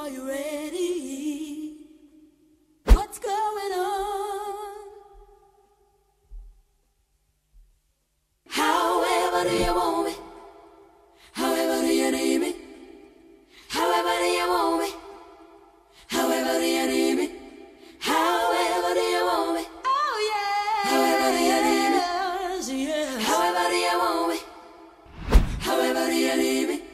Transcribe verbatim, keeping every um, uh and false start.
Are you ready? What's going on? However do you want me? However do you need me? However do you want me? However do you need me? However do you want me? Oh yeah. However do you need me? Yes, yes. However do you want me? However do you need me?